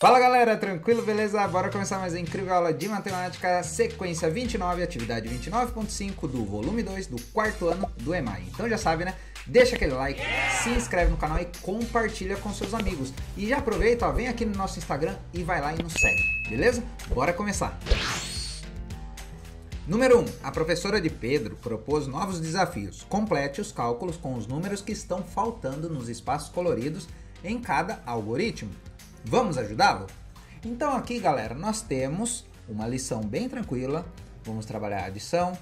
Fala galera, tranquilo, beleza? Bora começar mais uma incrível aula de matemática, sequência 29, atividade 29.5 do volume 2 do quarto ano do EMAI. Então já sabe, né? Deixa aquele like, se inscreve no canal e compartilha com seus amigos. E já aproveita, ó, vem aqui no nosso Instagram e vai lá e nos segue, beleza? Bora começar! Número 1. A professora de Pedro propôs novos desafios. Complete os cálculos com os números que estão faltando nos espaços coloridos em cada algoritmo. Vamos ajudá-lo? Então aqui, galera, nós temos uma lição bem tranquila. Vamos trabalhar adição,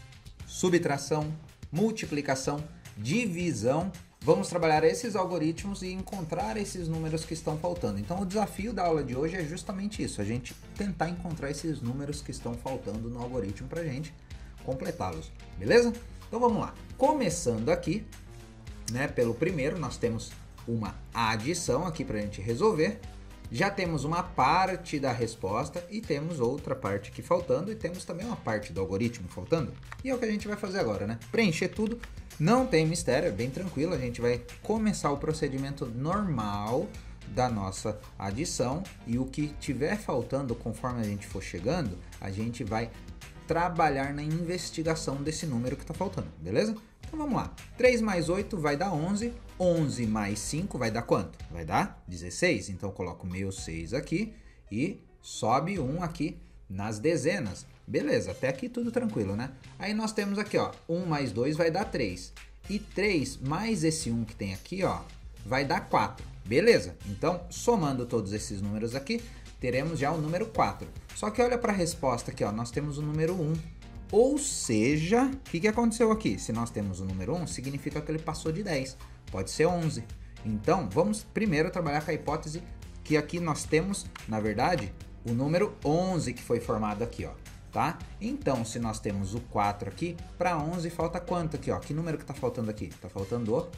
subtração, multiplicação, divisão. Vamos trabalhar esses algoritmos e encontrar esses números que estão faltando. Então o desafio da aula de hoje é justamente isso, a gente tentar encontrar esses números que estão faltando no algoritmo para a gente completá-los, beleza? Então vamos lá. Começando aqui, né, pelo primeiro, nós temos uma adição aqui para a gente resolver. Já temos uma parte da resposta e temos outra parte aqui faltando e temos também uma parte do algoritmo faltando. E é o que a gente vai fazer agora, né? Preencher tudo, não tem mistério, é bem tranquilo. A gente vai começar o procedimento normal da nossa adição e o que tiver faltando conforme a gente for chegando, a gente vai trabalhar na investigação desse número que está faltando, beleza? Então vamos lá, 3 mais 8 vai dar 11, 11 mais 5 vai dar quanto? Vai dar 16, então eu coloco meu 6 aqui e sobe 1 aqui nas dezenas. Beleza, até aqui tudo tranquilo, né? Aí nós temos aqui, ó, 1 mais 2 vai dar 3, e 3 mais esse 1 que tem aqui, ó, vai dar 4, beleza? Então, somando todos esses números aqui, teremos já o número 4. Só que olha para a resposta aqui, ó, nós temos o número 1. Ou seja, o que aconteceu aqui? Se nós temos o número 1, significa que ele passou de 10. Pode ser 11. Então, vamos primeiro trabalhar com a hipótese que aqui nós temos, na verdade, o número 11 que foi formado aqui, ó, tá? Então, se nós temos o 4 aqui, para 11 falta quanto aqui, ó? Que número que está faltando aqui? Está faltando o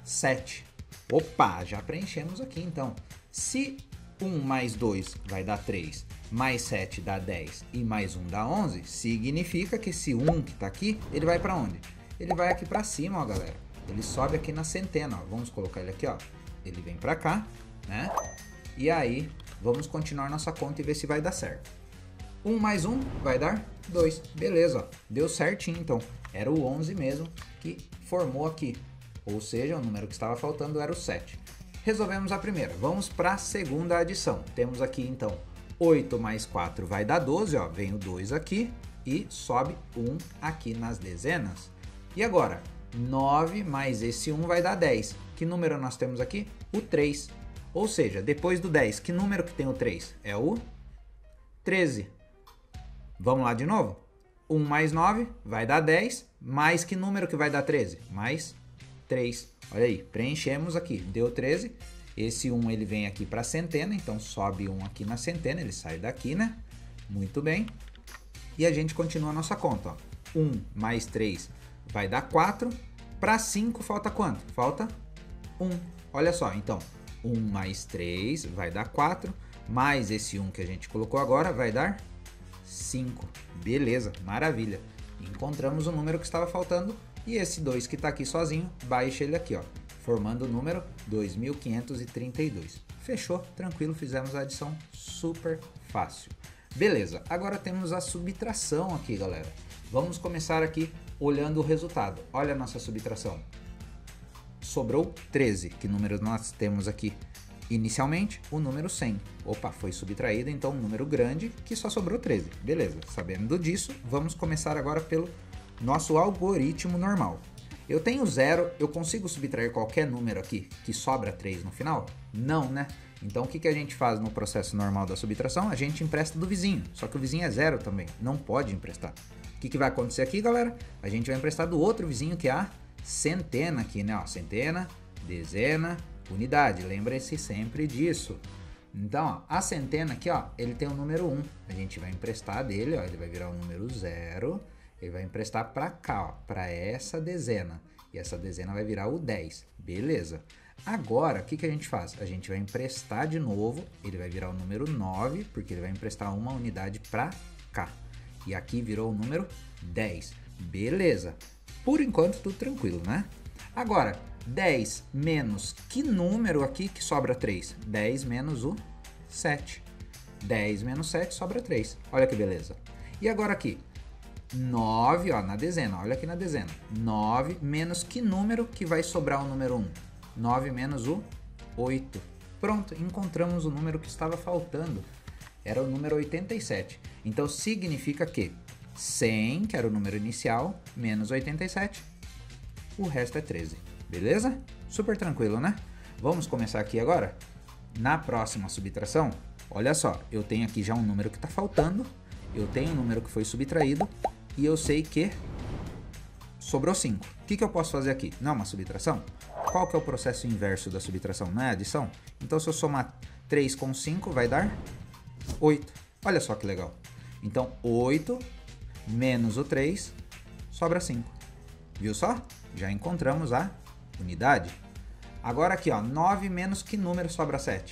7. Opa, já preenchemos aqui, então. Se 1 mais 2 vai dar 3, mais 7 dá 10 e mais 1 dá 11, significa que esse 1 que está aqui, ele vai para onde? Ele vai aqui para cima, ó, galera. Ele sobe aqui na centena, ó. Vamos colocar ele aqui, ó. Ele vem para cá, né? E aí, vamos continuar nossa conta e ver se vai dar certo. 1 mais 1 vai dar 2. Beleza, ó. Deu certinho, então. Era o 11 mesmo que formou aqui. Ou seja, o número que estava faltando era o 7. Resolvemos a primeira. Vamos para a segunda adição. Temos aqui, então, 8 mais 4 vai dar 12, ó. Vem o 2 aqui e sobe 1 aqui nas dezenas. E agora, 9 mais esse 1 vai dar 10. Que número nós temos aqui? O 3. Ou seja, depois do 10, que número que tem o 3? É o 13. Vamos lá de novo? 1 mais 9 vai dar 10. Mais que número que vai dar 13? Mais 3. Olha aí, preenchemos aqui, deu 13. Esse 1 ele vem aqui para a centena, então sobe 1 aqui na centena, ele sai daqui, né? Muito bem. E a gente continua a nossa conta, ó. 1 mais 3 vai dar 4. Para 5 falta quanto? Falta 1. Olha só, então, 1 mais 3 vai dar 4, mais esse 1 que a gente colocou agora vai dar 5. Beleza, maravilha. Encontramos o número que estava faltando. E esse 2 que está aqui sozinho, baixa ele aqui, ó, formando o número 2532. Fechou? Tranquilo, fizemos a adição super fácil. Beleza, agora temos a subtração aqui, galera. Vamos começar aqui olhando o resultado. Olha a nossa subtração. Sobrou 13. Que número nós temos aqui? Inicialmente, o número 100. Opa, foi subtraído, então um número grande que só sobrou 13. Beleza, sabendo disso, vamos começar agora pelo nosso algoritmo normal. Eu tenho 0, eu consigo subtrair qualquer número aqui que sobra 3 no final? Não, né? Então o que a gente faz no processo normal da subtração? A gente empresta do vizinho, só que o vizinho é 0 também, não pode emprestar. O que vai acontecer aqui, galera? A gente vai emprestar do outro vizinho que é a centena aqui, né? Ó, centena, dezena, unidade, lembre-se sempre disso. Então, ó, a centena aqui, ó, ele tem o número 1, a gente vai emprestar dele, ó, ele vai virar o número 0. Ele vai emprestar para cá, ó, para essa dezena. E essa dezena vai virar o 10. Beleza. Agora, o que a gente faz? A gente vai emprestar de novo. Ele vai virar o número 9, porque ele vai emprestar uma unidade para cá. E aqui virou o número 10. Beleza. Por enquanto, tudo tranquilo, né? Agora, 10 menos que número aqui que sobra 3? 10 menos o 7. 10 menos 7 sobra 3. Olha que beleza. E agora aqui, 9, ó, na dezena, olha aqui na dezena. 9 menos que número que vai sobrar o número 1? 9 menos o 8. Pronto, encontramos o número que estava faltando. Era o número 87. Então significa que 100, que era o número inicial, menos 87, o resto é 13. Beleza? Super tranquilo, né? Vamos começar aqui agora? Na próxima subtração, olha só, eu tenho aqui já um número que está faltando, eu tenho um número que foi subtraído e eu sei que sobrou 5. O que eu posso fazer aqui? Não é uma subtração? Qual que é o processo inverso da subtração? Não é adição? Então se eu somar 3 com 5 vai dar 8. Olha só que legal. Então 8 menos o 3 sobra 5. Viu só? Já encontramos a unidade. Agora aqui, ó, 9 menos que número sobra 7?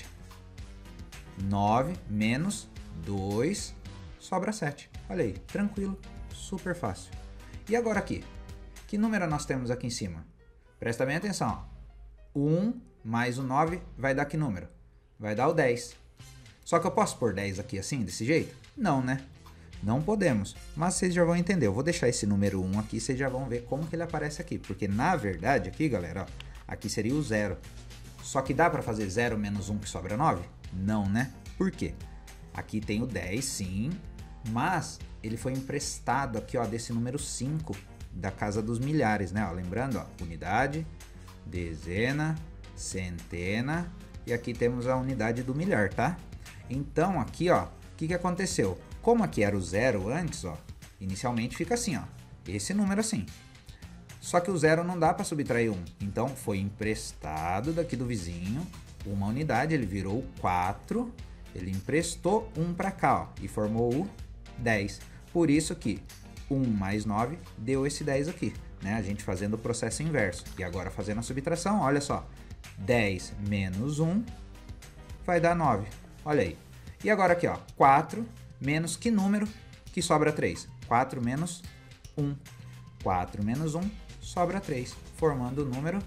9 menos 2 sobra 7. Olha aí, tranquilo, super fácil. E agora aqui, que número nós temos aqui em cima? Presta bem atenção, ó. 1 mais o 9 vai dar que número? Vai dar o 10. Só que eu posso pôr 10 aqui assim, desse jeito? Não, né? Não podemos, mas vocês já vão entender. Eu vou deixar esse número 1 aqui, vocês já vão ver como que ele aparece aqui. Porque na verdade aqui, galera, ó, aqui seria o 0. Só que dá para fazer 0 menos 1 que sobra 9? Não, né? Por quê? Aqui tem o 10, sim, mas ele foi emprestado aqui, ó, desse número 5 da casa dos milhares, né? Ó, lembrando, ó, unidade, dezena, centena e aqui temos a unidade do milhar, tá? Então aqui, ó, o que aconteceu? Como aqui era o 0 antes, ó, inicialmente fica assim, ó, esse número assim. Só que o 0 não dá para subtrair 1, então foi emprestado daqui do vizinho uma unidade, ele virou 4, ele emprestou 1 para cá, ó, e formou o 10. Por isso que 1 mais 9 deu esse 10 aqui, né? A gente fazendo o processo inverso. E agora fazendo a subtração, olha só, 10 menos 1 vai dar 9, olha aí. E agora aqui, ó, 4 menos que número que sobra 3? 4 menos 1. 4 menos 1 sobra 3, formando o número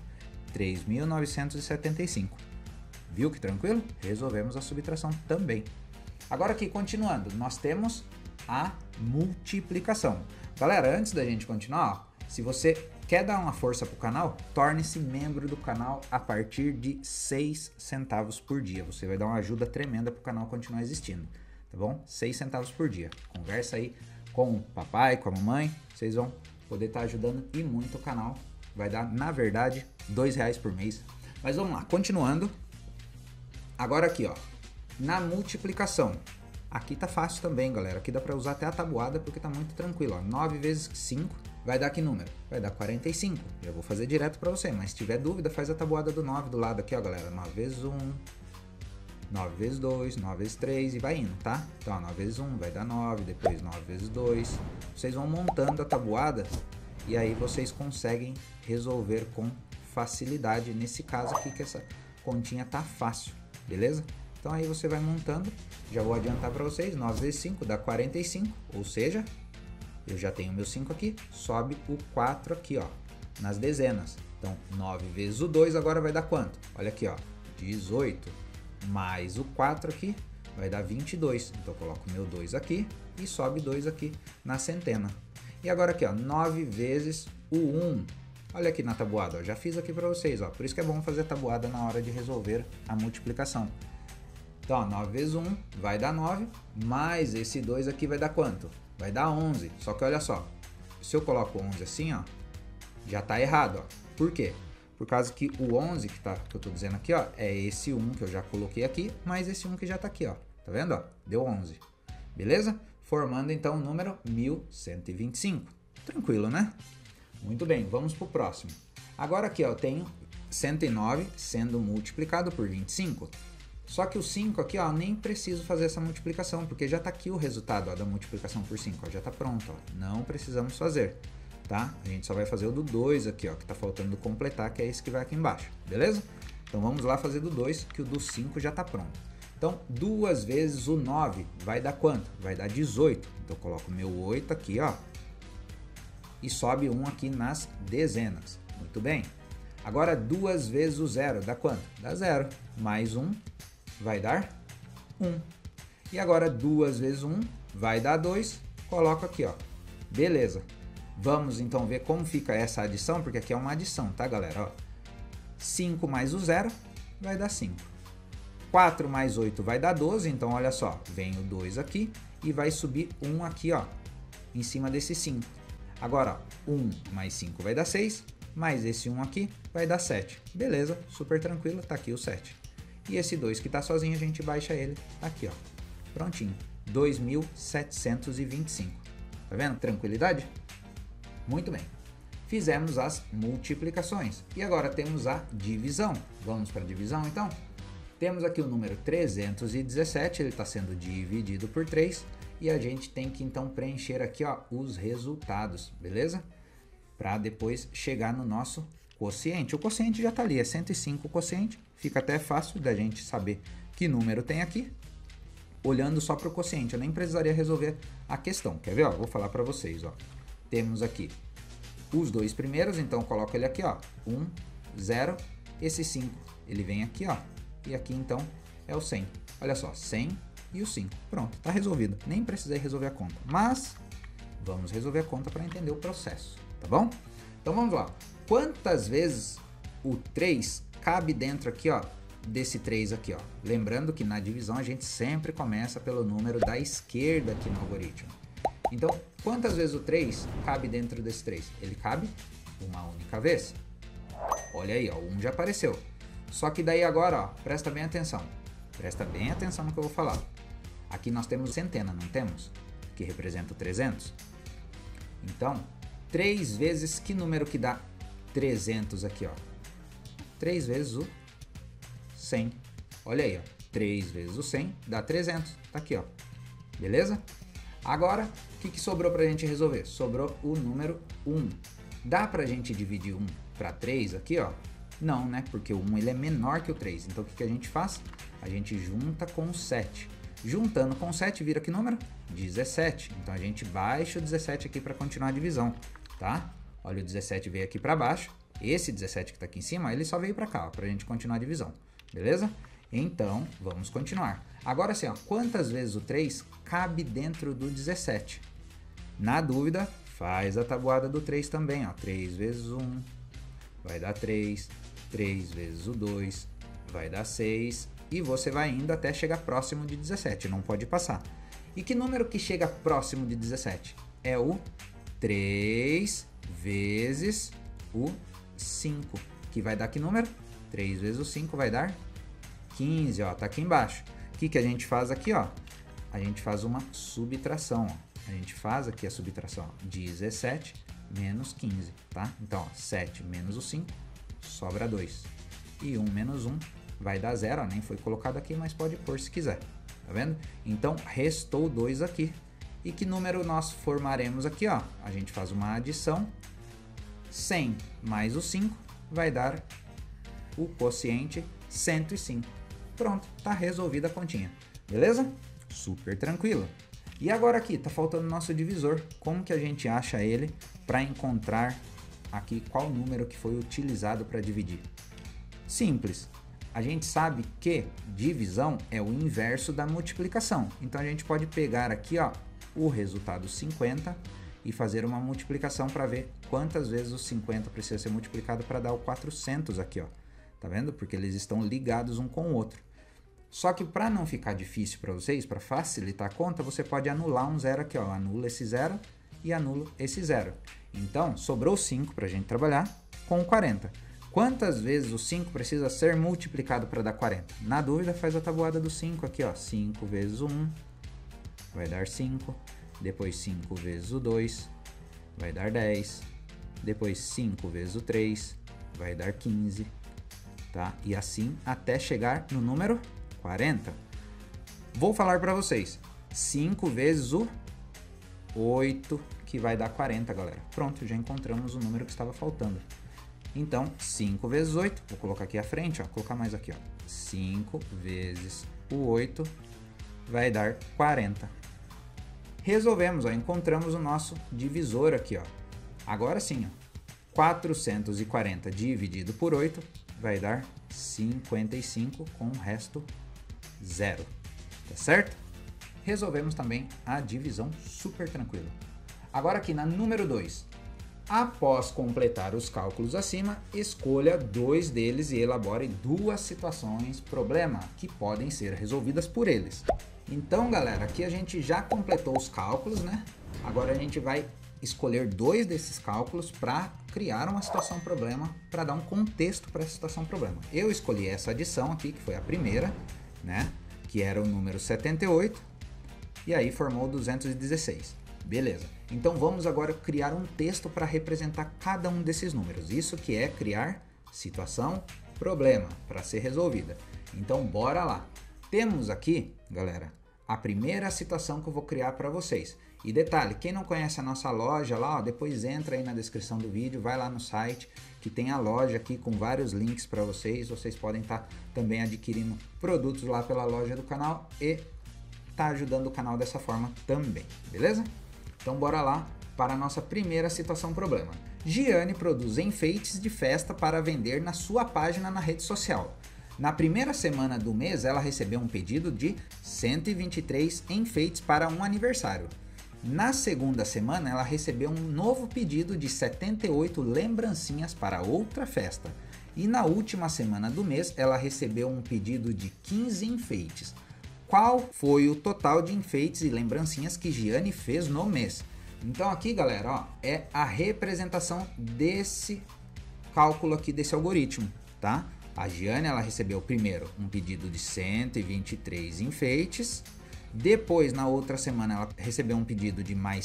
3.975. Viu que tranquilo? Resolvemos a subtração também. Agora aqui, continuando, nós temos a multiplicação. Galera, antes da gente continuar, ó, se você quer dar uma força para o canal, torne-se membro do canal a partir de 6 centavos por dia. Você vai dar uma ajuda tremenda para o canal continuar existindo, tá bom? 6 centavos por dia. Conversa aí com o papai, com a mamãe, vocês vão poder estar ajudando e muito o canal. Vai dar, na verdade, R$2 por mês. Mas vamos lá, continuando. Agora aqui, ó, na multiplicação. Aqui tá fácil também, galera. Aqui dá para usar até a tabuada porque tá muito tranquilo, ó. 9 vezes 5 vai dar que número? Vai dar 45. Já vou fazer direto para você, mas se tiver dúvida, faz a tabuada do 9 do lado aqui, ó, galera. 9 vezes 1, 9 vezes 2, 9 vezes 3 e vai indo, tá? Então, ó, 9 vezes 1 vai dar 9, depois 9 vezes 2. Vocês vão montando a tabuada e aí vocês conseguem resolver com facilidade. Nesse caso aqui que essa continha tá fácil, beleza? Então aí você vai montando, já vou adiantar para vocês, 9 vezes 5 dá 45, ou seja, eu já tenho meu 5 aqui, sobe o 4 aqui, ó, nas dezenas. Então 9 vezes o 2 agora vai dar quanto? Olha aqui, ó, 18, mais o 4 aqui vai dar 22. Então eu coloco meu 2 aqui e sobe 2 aqui na centena. E agora aqui, ó, 9 vezes o 1. Olha aqui na tabuada, ó, já fiz aqui para vocês, ó. Por isso que é bom fazer a tabuada na hora de resolver a multiplicação. Então, ó, 9 vezes 1 vai dar 9, mais esse 2 aqui vai dar quanto? Vai dar 11. Só que olha só, se eu coloco 11 assim, ó, já tá errado, ó. Por quê? Por causa que o 11 que eu tô dizendo aqui, ó, é esse 1 que eu já coloquei aqui, mais esse 1 que já tá aqui, ó. Tá vendo, ó? Deu 11. Beleza? Formando então o número 1125. Tranquilo, né? Muito bem, vamos pro próximo. Agora aqui, ó, eu tenho 109 sendo multiplicado por 25. Só que o 5 aqui, ó, nem preciso fazer essa multiplicação, porque já tá aqui o resultado, ó, da multiplicação por 5, ó, já tá pronto, ó. Não precisamos fazer, tá? A gente só vai fazer o do 2 aqui, ó, que tá faltando completar, que é esse que vai aqui embaixo, beleza? Então vamos lá fazer do 2, que o do 5 já tá pronto. Então, 2 vezes o 9 vai dar quanto? Vai dar 18. Então eu coloco meu 8 aqui, ó, e sobe 1 aqui nas dezenas. Muito bem. Agora 2 vezes o 0 dá quanto? Dá 0. Mais 1 vai dar 1. E agora 2 vezes 1 vai dar 2, coloco aqui, ó. Beleza. Vamos então ver como fica essa adição, porque aqui é uma adição, tá, galera? Ó, 5 mais o 0 vai dar 5. 4 mais 8 vai dar 12, então olha só, vem o 2 aqui e vai subir 1 aqui, ó, em cima desse 5. Agora, ó, 1 mais 5 vai dar 6, mais esse 1 aqui vai dar 7. Beleza, super tranquilo, tá aqui o 7. E esse 2 que tá sozinho, a gente baixa ele aqui, ó. Prontinho, 2.725. Tá vendo? Tranquilidade? Muito bem. Fizemos as multiplicações. E agora temos a divisão. Vamos para a divisão, então? Temos aqui o número 317, ele está sendo dividido por 3. E a gente tem que, então, preencher aqui, ó, os resultados, beleza? Para depois chegar no nosso quociente. O quociente já está ali, é 105 o quociente. Fica até fácil da gente saber que número tem aqui. Olhando só para o quociente, eu nem precisaria resolver a questão. Quer ver? Ó, vou falar para vocês. Ó. Temos aqui os dois primeiros, então coloco ele aqui, ó, 1, 0, esse 5, ele vem aqui, ó, e aqui então é o 100. Olha só, 100 e o 5. Pronto, tá resolvido. Nem precisei resolver a conta, mas vamos resolver a conta para entender o processo, tá bom? Então vamos lá. Quantas vezes o 3 cabe dentro aqui, ó, desse 3 aqui, ó. Lembrando que na divisão a gente sempre começa pelo número da esquerda aqui no algoritmo. Então, quantas vezes o 3 cabe dentro desse 3? Ele cabe uma única vez. Olha aí, ó, o 1 já apareceu. Só que daí agora, ó, presta bem atenção. Presta bem atenção no que eu vou falar. Aqui nós temos centena, não temos? Que representa o 300. Então, 3 vezes que número que dá 300 aqui, ó? 3 vezes o 100. Olha aí, ó. 3 vezes o 100 dá 300. Tá aqui, ó. Beleza? Agora, o que sobrou pra gente resolver? Sobrou o número 1. Dá pra gente dividir 1 para 3 aqui, ó? Não, né? Porque o 1 ele é menor que o 3. Então, o que a gente faz? A gente junta com o 7. Juntando com o 7, vira que número? 17. Então, a gente baixa o 17 aqui para continuar a divisão, tá? Olha, o 17 veio aqui para baixo. Esse 17 que está aqui em cima, ele só veio para cá, para a gente continuar a divisão. Beleza? Então, vamos continuar. Agora sim, ó, quantas vezes o 3 cabe dentro do 17? Na dúvida, faz a tabuada do 3 também. Ó. 3 vezes 1 vai dar 3. 3 vezes o 2 vai dar 6. E você vai indo até chegar próximo de 17. Não pode passar. E que número que chega próximo de 17? É o 3 vezes o 5. Que vai dar que número? 3 vezes o 5 vai dar 15, ó, tá aqui embaixo. O que a gente faz aqui, ó? A gente faz uma subtração, ó. A gente faz aqui a subtração, ó. 17 menos 15, tá? Então, ó, 7 menos o 5, sobra 2. E 1 menos 1 vai dar 0, ó. Nem foi colocado aqui, mas pode pôr se quiser. Tá vendo? Então, restou 2 aqui. E que número nós formaremos aqui, ó? A gente faz uma adição. 100 mais o 5 vai dar o quociente 105. Pronto, tá resolvida a continha. Beleza? Super tranquilo. E agora aqui, tá faltando o nosso divisor. Como que a gente acha ele para encontrar aqui qual número que foi utilizado para dividir? Simples. A gente sabe que divisão é o inverso da multiplicação. Então a gente pode pegar aqui, ó, o resultado 50 e fazer uma multiplicação para ver quantas vezes o 50 precisa ser multiplicado para dar o 400 aqui, ó. Tá vendo? Porque eles estão ligados um com o outro. Só que para não ficar difícil para vocês, para facilitar a conta, você pode anular um zero aqui, ó. Anula esse zero e anula esse zero. Então, sobrou 5 para a gente trabalhar com o 40. Quantas vezes o 5 precisa ser multiplicado para dar 40? Na dúvida, faz a tabuada do 5 aqui, ó. 5 vezes o 1 vai dar 5. Depois 5 vezes o 2 vai dar 10. Depois 5 vezes o 3 vai dar 15. Tá? E assim até chegar no número 40. Vou falar para vocês. 5 vezes o 8, que vai dar 40, galera. Pronto, já encontramos o número que estava faltando. Então, 5 vezes 8, vou colocar aqui à frente, ó, colocar mais aqui, ó. 5 vezes o 8 vai dar 40. Resolvemos, ó, encontramos o nosso divisor aqui, ó. Agora sim, ó. 440 dividido por 8 vai dar 55 com o resto 0. tá certo? Resolvemos também a divisão super tranquilo. Agora aqui na número 2. Após completar os cálculos acima, escolha 2 deles e elabore 2 situações problema que podem ser resolvidas por eles. Então, galera, aqui a gente já completou os cálculos, né? Agora a gente vai escolher 2 desses cálculos para criar uma situação problema, para dar um contexto para essa situação problema. Eu escolhi essa adição aqui, que foi a primeira, né? Que era o número 78, e aí formou 216. Beleza. Então vamos agora criar um texto para representar cada um desses números. Isso que é criar situação problema para ser resolvida. Então bora lá. Temos aqui, galera, a primeira situação que eu vou criar para vocês. E detalhe, quem não conhece a nossa loja lá, ó, depois entra aí na descrição do vídeo, vai lá no site que tem a loja aqui com vários links para vocês. Vocês podem estar também adquirindo produtos lá pela loja do canal e tá ajudando o canal dessa forma também, beleza? Então bora lá para a nossa primeira situação problema. Giane produz enfeites de festa para vender na sua página na rede social. Na primeira semana do mês, ela recebeu um pedido de 123 enfeites para um aniversário. Na segunda semana, ela recebeu um novo pedido de 78 lembrancinhas para outra festa. E na última semana do mês, ela recebeu um pedido de 15 enfeites. Qual foi o total de enfeites e lembrancinhas que Giane fez no mês? Então aqui, galera, ó, é a representação desse cálculo aqui, desse algoritmo, tá? A Giane, ela recebeu primeiro um pedido de 123 enfeites. Depois, na outra semana, ela recebeu um pedido de mais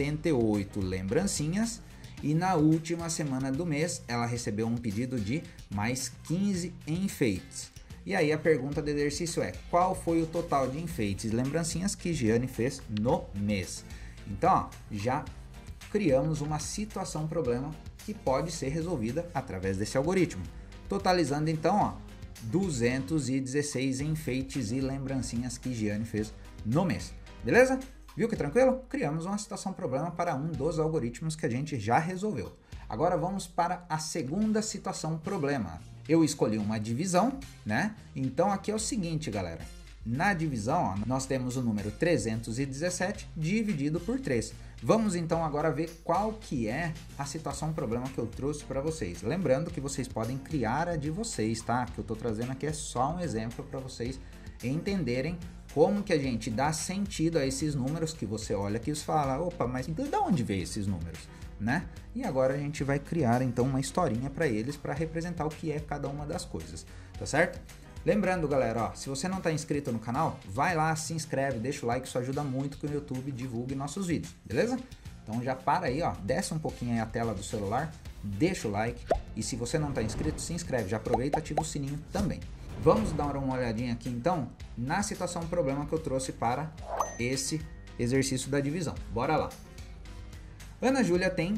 78 lembrancinhas. E na última semana do mês, ela recebeu um pedido de mais 15 enfeites. E aí a pergunta do exercício é: qual foi o total de enfeites e lembrancinhas que Giane fez no mês? Então, ó, já criamos uma situação problema que pode ser resolvida através desse algoritmo. Totalizando então, ó, 216 enfeites e lembrancinhas que Giane fez no mês. Beleza? Viu que tranquilo? Criamos uma situação problema para um dos algoritmos que a gente já resolveu. Agora vamos para a segunda situação problema. Eu escolhi uma divisão, né? Então aqui é o seguinte, galera. Na divisão, ó, nós temos o número 317 dividido por 3. Vamos então agora ver qual que é a situação problema que eu trouxe para vocês. Lembrando que vocês podem criar a de vocês, tá? Que eu estou trazendo aqui é só um exemplo para vocês entenderem como que a gente dá sentido a esses números que você olha aqui e fala: opa, mas de onde veio esses números? Né? E agora a gente vai criar então uma historinha para eles para representar o que é cada uma das coisas, tá certo? Lembrando, galera, ó, se você não está inscrito no canal, vai lá, se inscreve, deixa o like, isso ajuda muito que o YouTube divulgue nossos vídeos, beleza? Então já para aí, ó, desce um pouquinho aí a tela do celular, deixa o like e se você não está inscrito, se inscreve, já aproveita e ativa o sininho também. Vamos dar uma olhadinha aqui então na situação problema que eu trouxe para esse exercício da divisão. Bora lá! Ana Júlia tem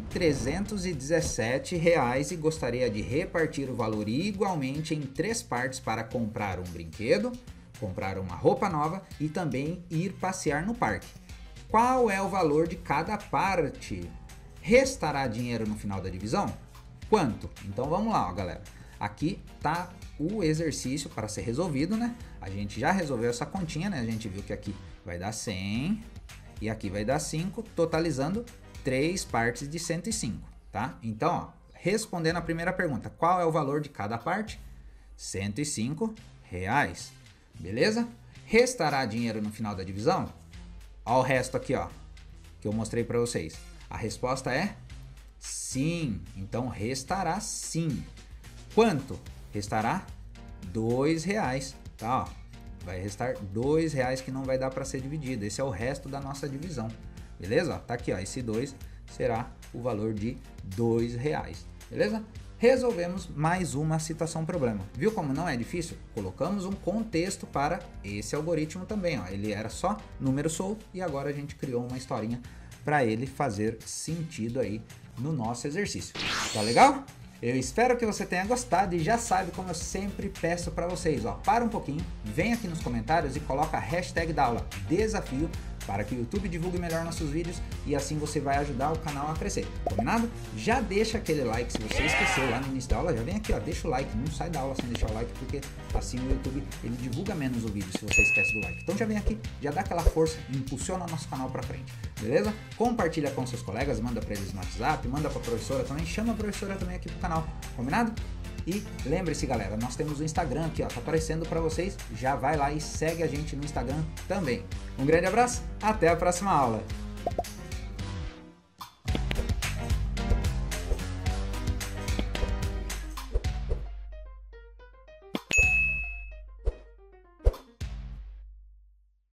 R$317 e gostaria de repartir o valor igualmente em 3 partes para comprar um brinquedo, comprar uma roupa nova e também ir passear no parque. Qual é o valor de cada parte? Restará dinheiro no final da divisão? Quanto? Então vamos lá, ó, galera. Aqui tá o exercício para ser resolvido, né? A gente já resolveu essa continha, né? A gente viu que aqui vai dar 100 e aqui vai dar 5, totalizando 3 partes de 105, tá? Então, ó, respondendo a primeira pergunta, qual é o valor de cada parte? R$105, beleza? Restará dinheiro no final da divisão? Ó o resto aqui, ó, que eu mostrei para vocês. A resposta é sim, então restará sim. Quanto? Restará R$2, tá? Ó, vai restar R$2 que não vai dar para ser dividido. Esse é o resto da nossa divisão. Beleza? Tá aqui, ó. Esse 2 será o valor de R$2. Beleza? Resolvemos mais uma situação problema. Viu como não é difícil? Colocamos um contexto para esse algoritmo também, ó. Ele era só número solto e agora a gente criou uma historinha para ele fazer sentido aí no nosso exercício. Tá legal? Eu espero que você tenha gostado e já sabe, como eu sempre peço para vocês, ó, para um pouquinho, vem aqui nos comentários e coloca a hashtag da aula desafio para que o YouTube divulgue melhor nossos vídeos e assim você vai ajudar o canal a crescer, combinado? Já deixa aquele like se você esqueceu lá no início da aula, já vem aqui, ó, deixa o like, não sai da aula sem deixar o like, porque assim o YouTube ele divulga menos o vídeo se você esquece do like. Então já vem aqui, já dá aquela força e impulsiona o nosso canal pra frente, beleza? Compartilha com seus colegas, manda pra eles no WhatsApp, manda pra professora também, chama a professora também aqui pro canal, combinado? E lembre-se, galera, nós temos o Instagram aqui, ó, tá aparecendo para vocês, já vai lá e segue a gente no Instagram também. Um grande abraço, até a próxima aula!